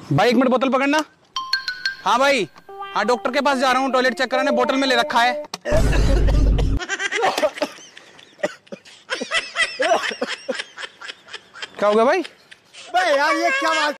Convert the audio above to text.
भाई 1 मिनट बोतल पकड़ना। हाँ भाई, हाँ डॉक्टर के पास जा रहा हूँ, टॉयलेट चेक कराने, बोतल में ले रखा है। क्या हो गया भाई? यार ये क्या बात